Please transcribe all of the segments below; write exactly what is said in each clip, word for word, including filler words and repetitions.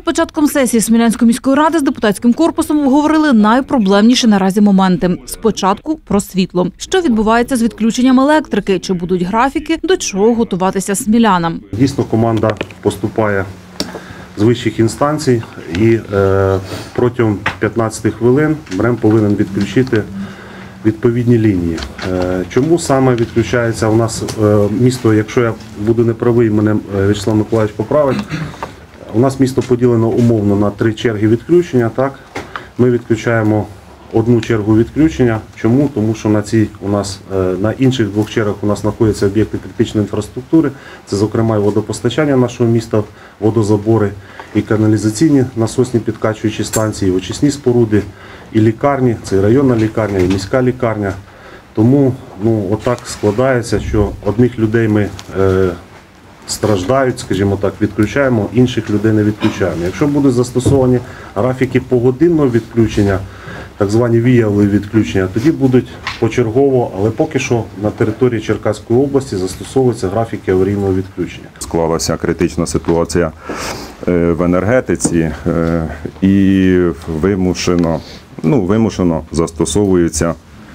початком сесії Смілянської міської ради з депутатським корпусом обговорили найпроблемніші наразі моменти. Спочатку про світло. Що відбувається з відключенням електрики? Чи будуть графіки? До чого готуватися смілянам? Дійсно, команда поступає з вищих інстанцій і е, протягом п'ятнадцяти хвилин БРЕМ повинен відключити відповідні лінії. Е, чому саме відключається у нас е, місто, якщо я буду неправий, мене В'ячеслав Миколаївич поправить, у нас місто поділено умовно на три черги відключення. Так? Ми відключаємо одну чергу відключення. Чому? Тому що на цій у нас на інших двох чергах у нас знаходяться об'єкти критичної інфраструктури. Це, зокрема, і водопостачання нашого міста, водозабори, і каналізаційні насосні підкачуючі станції, і очисні споруди, і лікарні. Це і районна лікарня, і міська лікарня. Тому ну, отак складається, що одних людей ми е, страждають, скажімо так, відключаємо, інших людей не відключаємо. Якщо будуть застосовані графіки погодинного відключення, так звані віялові відключення, тоді будуть почергово, але поки що на території Черкаської області застосовуються графіки аварійного відключення. Склалася критична ситуація в енергетиці і вимушено, ну, вимушено застосовуються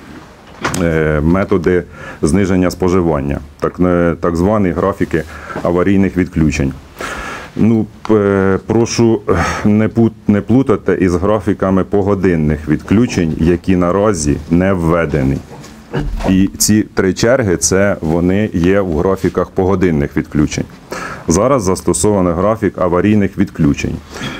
методи зниження споживання, так, так звані графіки аварійних відключень. Ну, прошу не плутати із графіками погодинних відключень, які наразі не введені. І ці три черги, це вони є у графіках погодинних відключень. Зараз застосований графік аварійних відключень.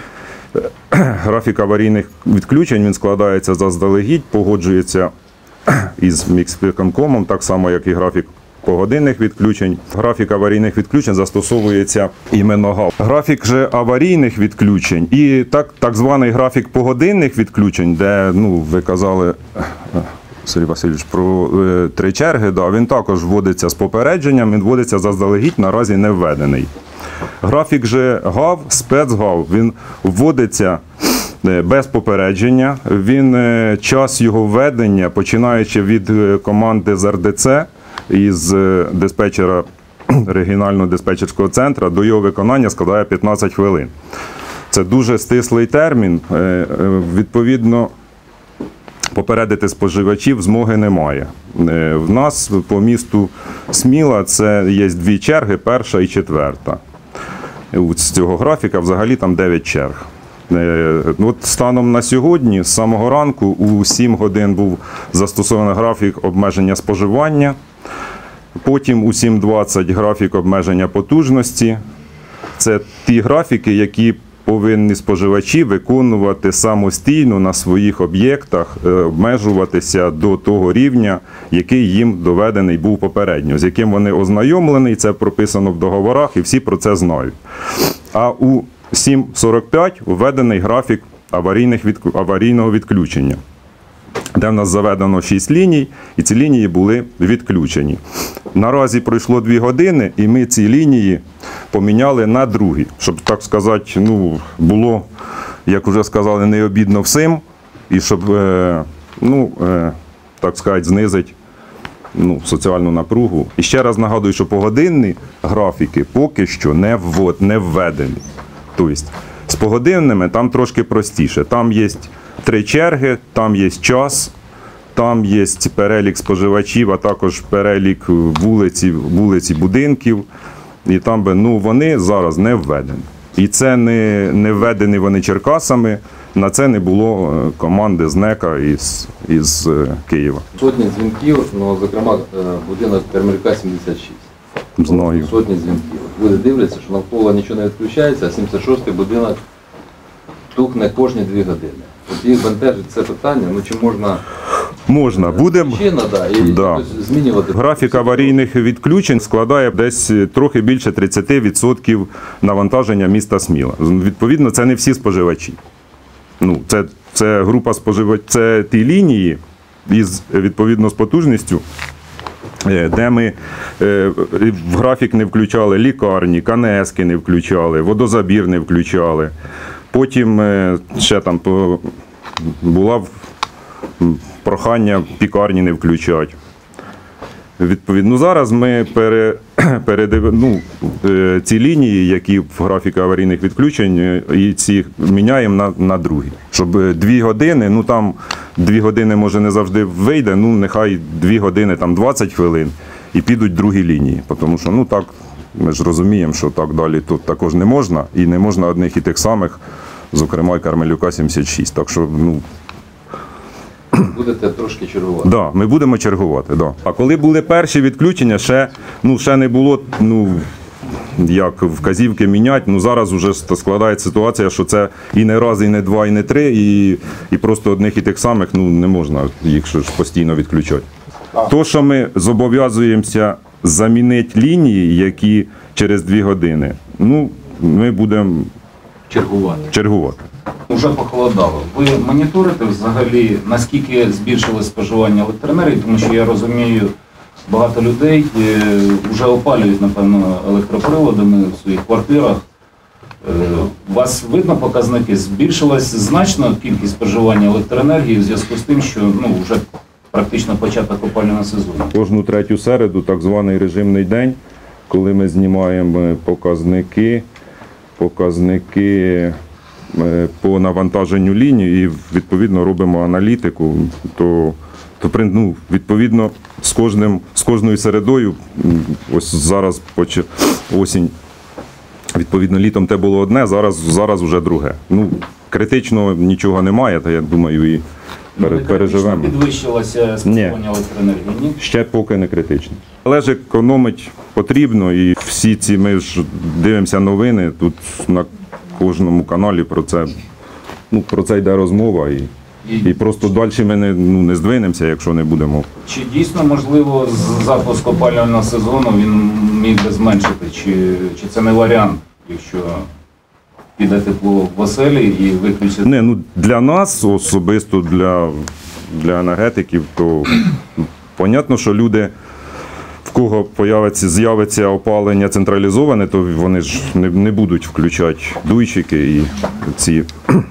Графік аварійних відключень, він складається заздалегідь, погоджується із міськвиконкомом, так само, як і графік погодинних відключень. Графік аварійних відключень застосовується іменно ГАВ. Графік же аварійних відключень і так, так званий графік погодинних відключень, де, ну, ви казали, Сергій Васильович, про е, три черги, да, він також вводиться з попередженням, він вводиться заздалегідь, наразі не введений. Графік же ГАВ, спецГАВ, він вводиться без попередження, він, час його введення, починаючи від команди з ер де це, із диспетчера регіонального диспетчерського центру, до його виконання складає п'ятнадцять хвилин. Це дуже стислий термін, відповідно, попередити споживачів змоги немає. В нас по місту Сміла це є дві черги, перша і четверта. З цього графіка взагалі там дев'ять черг. От станом на сьогодні, з самого ранку, у сім годин був застосований графік обмеження споживання, потім у сім двадцять графік обмеження потужності. Це ті графіки, які повинні споживачі виконувати самостійно на своїх об'єктах, обмежуватися до того рівня, який їм доведений був попередньо, з яким вони ознайомлені, це прописано в договорах і всі про це знають. А у сім сорок п'ять введений графік аварійних від... аварійного відключення, де в нас заведено шість ліній, і ці лінії були відключені. Наразі пройшло дві години, і ми ці лінії поміняли на другі, щоб, так сказати, ну, було, як вже сказали, не обідно всім, і щоб, ну, так сказати, знизити, ну, соціальну напругу. І ще раз нагадую, що погодинні графіки поки що не, ввод... не введені. Тобто, з погодинними там трошки простіше. Там є три черги, там є час, там є перелік споживачів, а також перелік вулиці, вулиці будинків. І там, ну, вони зараз не введені. І це не, не введені вони Черкасами, на це не було команди з НЕКа із, із Києва. Сотні дзвінків, ну, зокрема, будинок Термелька сімдесят шість. Знаю. Сотні дзвінків. Люди дивляться, що навколо нічого не відключається, а сімдесят шостий будинок тухне кожні дві години. От їх бентежить це питання, ну чи можна... Можна. Будемо да, і да. змінювати. Графік аварійних відключень складає десь трохи більше тридцять відсотків навантаження міста Сміла. Відповідно, це не всі споживачі. Ну, це, це група споживачів, це ті лінії із, відповідно, з потужністю, де ми в графік не включали лікарні, КНСки не включали, водозабір не включали. Потім ще там була прохання пікарні не включати. Відповідно, зараз ми пере, передив... ну, е, ці лінії, які в графіку аварійних відключень, е, і ці міняємо на, на другі. Щоб е, дві години, ну там дві години може не завжди вийде, ну нехай дві години, там двадцять хвилин, і підуть другі лінії. Тому що, ну так, ми ж розуміємо, що так далі тут також не можна, і не можна одних і тих самих, зокрема і Кармелюка сімдесят шість. Так що, ну, Будете трошки чергувати. да, ми будемо чергувати. Да. А коли були перші відключення, ще, ну, ще не було, ну, як вказівки міняти. Ну, зараз вже складається ситуація, що це і не раз, і не два, і не три, і, і просто одних і тих самих, ну, не можна їх ж постійно відключати. То, що ми зобов'язуємося замінити лінії, які через дві години, ну, ми будемо Чергувати. чергувати. Вже похолодало. Ви моніторите взагалі, наскільки збільшилось споживання електроенергії, тому що я розумію, багато людей вже опалюють, напевно, електроприладами в своїх квартирах. Е, У вас видно показники? Збільшилась значно кількість споживання електроенергії в зв'язку з тим, що ну, вже практично початок опалювального сезону. Кожну третю середу, так званий режимний день, коли ми знімаємо показники, показники е, по навантаженню лінії і відповідно робимо аналітику, то, то при- ну, відповідно з, кожним, з кожною середою, м, ось зараз поч- осінь, відповідно літом те було одне, зараз, зараз вже друге. Ну, критично нічого немає, та я думаю, і пере- Ну, переживемо. підвищилося споживання електроенергії? Ні? Ще поки не критично. Але ж економить потрібно, і всі ці, ми ж дивимося новини, тут на кожному каналі про це, ну, про це йде розмова. І, і просто далі ми не, ну, не здвинемося, якщо не будемо. Чи дійсно, можливо, з запуск опалювального сезону він міг би зменшити? Чи, чи це не варіант, якщо піде тепло в оселі і виключити? Не, ну, для нас, особисто для, для енергетиків, то ну, понятно, що люди, в кого появиться, з'явиться опалення централізоване, то вони ж не, не будуть включати дуйчики і ці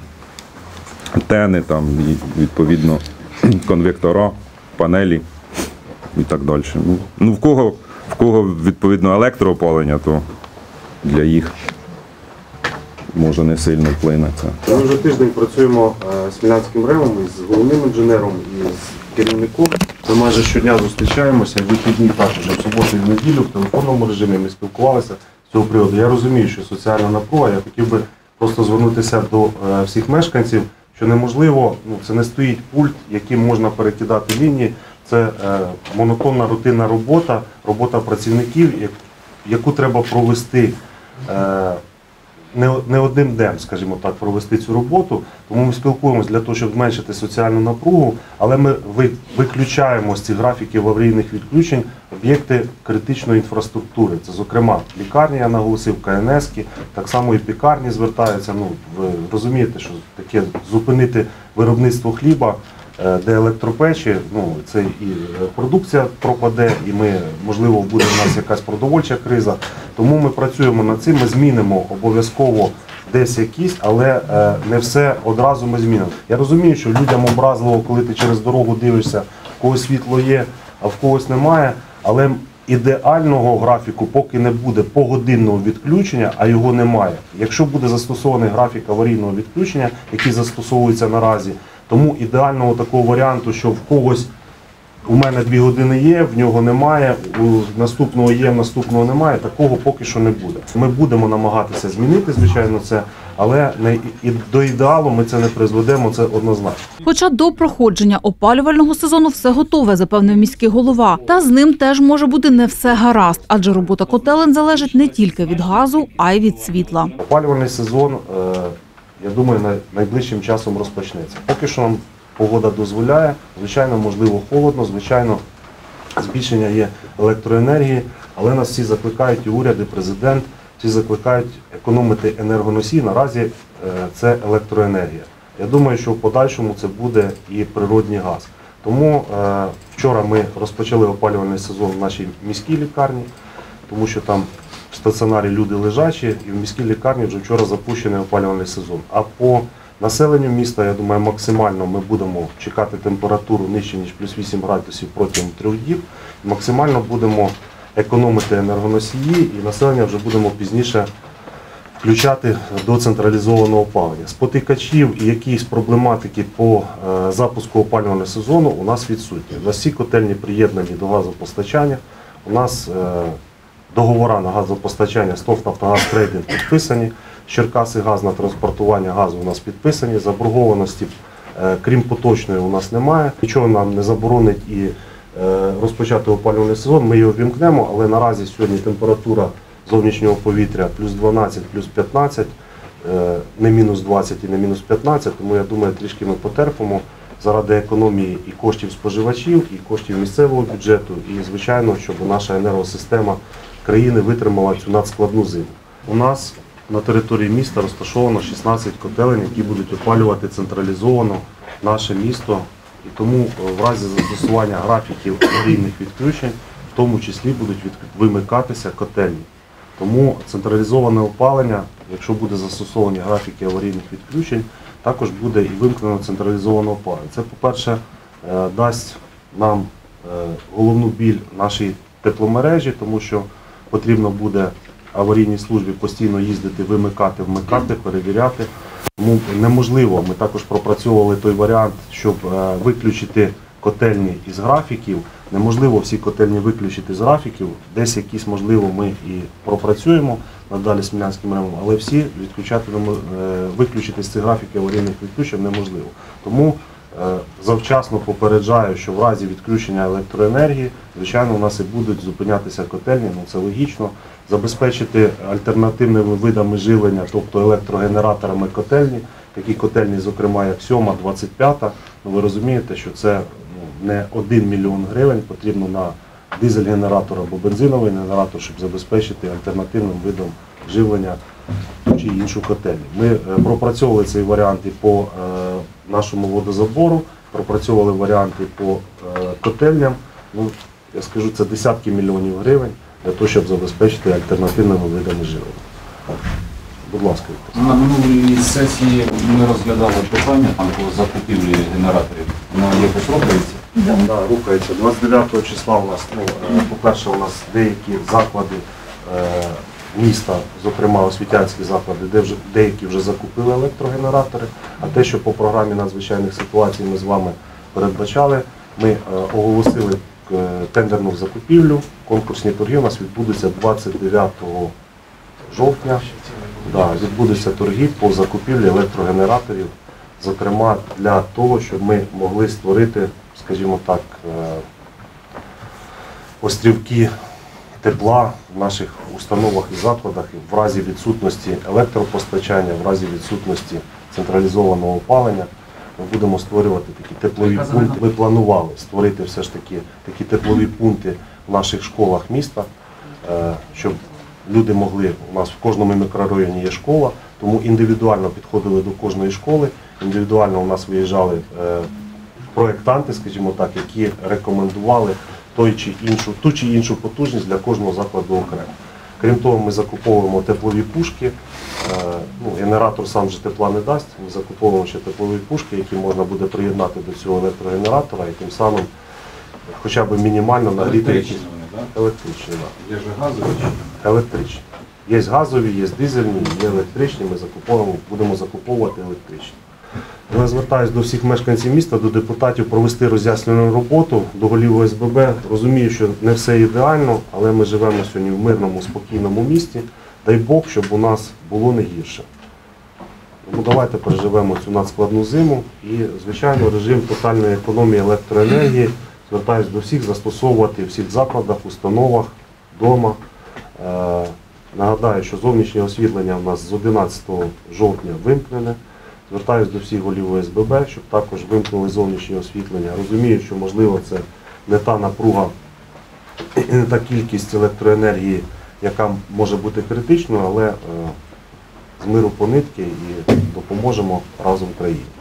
тени, там, і, відповідно, конвектора, панелі і так далі. Ну, ну в кого, в кого відповідно електроопалення, то для їх може не сильно вплине це. Ми вже тиждень працюємо е, з Смілянським РЕВом, з головним інженером і з керівником. Ми майже щодня зустрічаємося, вихідні також, в суботу і в неділю, в телефонному режимі ми спілкувалися з цього приводу. Я розумію, що соціальна напруга, я хотів би просто звернутися до е, всіх мешканців, що неможливо, ну, це не стоїть пульт, яким можна перекидати лінії, це е, монотонна рутинна робота, робота працівників, як- яку треба провести е, не, не одним днем, скажімо так, провести цю роботу. Тому ми спілкуємося для того, щоб зменшити соціальну напругу, але ми ви- виключаємо з цих графіків аварійних відключень об'єкти критичної інфраструктури. Це, зокрема, лікарні, я наголосив, КНС-ки, так само і пекарні звертаються. Ну, ви розумієте, що таке зупинити виробництво хліба, е, де електропечі, ну, це і е, продукція пропаде, і ми, можливо, буде в нас якась продовольча криза. Тому ми працюємо над цим, ми змінимо обов'язково десь якісь, але е, не все одразу ми змінимо. Я розумію, що людям образливо, коли ти через дорогу дивишся, в когось світло є, а в когось немає, але ідеального графіку поки не буде погодинного відключення, а його немає. Якщо буде застосований графік аварійного відключення, який застосовується наразі, тому ідеального такого варіанту, що в когось у мене дві години є, в нього немає, у наступного є, в наступного немає, такого поки що не буде. Ми будемо намагатися змінити, звичайно, це, але не, і до ідеалу ми це не призведемо, це однозначно. Хоча до проходження опалювального сезону все готове, запевнив міський голова. Та з ним теж може бути не все гаразд, адже робота котелень залежить не тільки від газу, а й від світла. Опалювальний сезон, е, я думаю, най- найближчим часом розпочнеться. Поки що нам погода дозволяє, звичайно, можливо, холодно, звичайно, збільшення є електроенергії, але нас всі закликають, і уряд, і президент, всі закликають економити енергоносії. Наразі е, це електроенергія. Я думаю, що в подальшому це буде і природній газ. Тому е, вчора ми розпочали опалювальний сезон в нашій міській лікарні, тому що там в стаціонарі люди лежачі, і в міській лікарні вже вчора запущений опалювальний сезон. А по населенню міста, я думаю, максимально ми будемо чекати температуру нижче, ніж плюс вісім градусів протягом трьох діб. Максимально будемо економити енергоносії, і населення вже будемо пізніше включати до централізованого опалення. Спотикачів і якісь проблематики по е, запуску опалювального сезону у нас відсутні. У нас всі котельні приєднані до газопостачання. У нас е, договори на газопостачання з ТОВ «Нафтогаз Трейдинг» підписані, Черкаси газ на транспортування газу у нас підписані, заборгованості, е, крім поточної, у нас немає. Нічого нам не заборонить і е, розпочати опалювальний сезон, ми його вімкнемо, але наразі сьогодні температура зовнішнього повітря плюс дванадцять, плюс п'ятнадцять, не мінус двадцять і не мінус п'ятнадцять, тому я думаю, трішки ми потерпимо заради економії і коштів споживачів, і коштів місцевого бюджету, і, звичайно, щоб наша енергосистема країни витримала цю надскладну зиму. У нас на території міста розташовано шістнадцять котелень, які будуть опалювати централізовано наше місто, і тому в разі застосування графіків аварійних відключень, в тому числі будуть вимикатися котельні. Тому централізоване опалення, якщо буде застосовані графіки аварійних відключень, також буде і вимкнено централізоване опалення. Це, по-перше, дасть нам головну біль нашій тепломережі, тому що потрібно буде аварійній службі постійно їздити, вимикати, вмикати, перевіряти. Тому неможливо, ми також пропрацьовували той варіант, щоб виключити котельні із графіків. Неможливо всі котельні виключити з графіків, десь якісь, можливо, ми і пропрацюємо надалі Смілянським РЕМом, але всі відключати, виключити з цих графіків аварійних відключень неможливо. Тому завчасно попереджаю, що в разі відключення електроенергії, звичайно, у нас і будуть зупинятися котельні, ну це логічно, забезпечити альтернативними видами живлення, тобто електрогенераторами котельні, такі котельні, зокрема, як сьома, двадцять п'ята, ну ви розумієте, що це не один мільйон гривень потрібно на дизель-генератор або бензиновий генератор, щоб забезпечити альтернативним видом живлення ту чи іншу котельню. Ми пропрацьовували цей варіант і по нашому водозабору, пропрацьовували варіанти по котельням. Ну, я скажу, це десятки мільйонів гривень для того, щоб забезпечити альтернативними видами живлення. Будь ласка. На минулій сесії ми розглядали питання там по закупівлі генераторів. Воно якось рухається? Да. Да, рухається. двадцять дев'ятого числа у нас, ну, по-перше, у нас деякі заклади е, міста, зокрема освітянські заклади, де вже, деякі вже закупили електрогенератори, а те, що по програмі надзвичайних ситуацій ми з вами передбачали, ми е, оголосили е, тендерну закупівлю, конкурсні торги у нас відбудуться двадцять дев'ятого жовтня. Да, відбудуться торги по закупівлі електрогенераторів, зокрема для того, щоб ми могли створити, скажімо так, острівки тепла в наших установах і закладах в разі відсутності електропостачання, в разі відсутності централізованого опалення. Ми будемо створювати такі теплові пункти. Ми планували створити все ж таки такі теплові пункти в наших школах міста, щоб люди могли, у нас в кожному мікрорайоні є школа, тому індивідуально підходили до кожної школи, індивідуально у нас виїжджали е, проєктанти, скажімо так, які рекомендували той чи іншу, ту чи іншу потужність для кожного закладу окремо. Крім того, ми закуповуємо теплові пушки, е, ну, генератор сам вже тепла не дасть, ми закуповуємо ще теплові пушки, які можна буде приєднати до цього електрогенератора і тим самим хоча б мінімально нагріти якісь. Електричні, так. Є ж газові чи? Електричні. Є газові, є дизельні, є електричні, ми закуповуємо, будемо закуповувати електричні. Я звертаюся до всіх мешканців міста, до депутатів провести роз'яснювальну роботу, до голів О С Б Б. Розумію, що не все ідеально, але ми живемо сьогодні в мирному, спокійному місті. Дай Бог, щоб у нас було не гірше. Тому давайте переживемо цю надскладну зиму і, звичайно, режим тотальної економії електроенергії. Звертаюсь до всіх застосовувати в всіх закладах, установах, вдома. Е, нагадаю, що зовнішнє освітлення у нас з одинадцятого жовтня вимкнене. Звертаюсь до всіх голів О С Б Б, щоб також вимкнули зовнішнє освітлення. Розумію, що, можливо, це не та напруга і не та кількість електроенергії, яка може бути критичною, але е, з миру по нитки і допоможемо разом країні.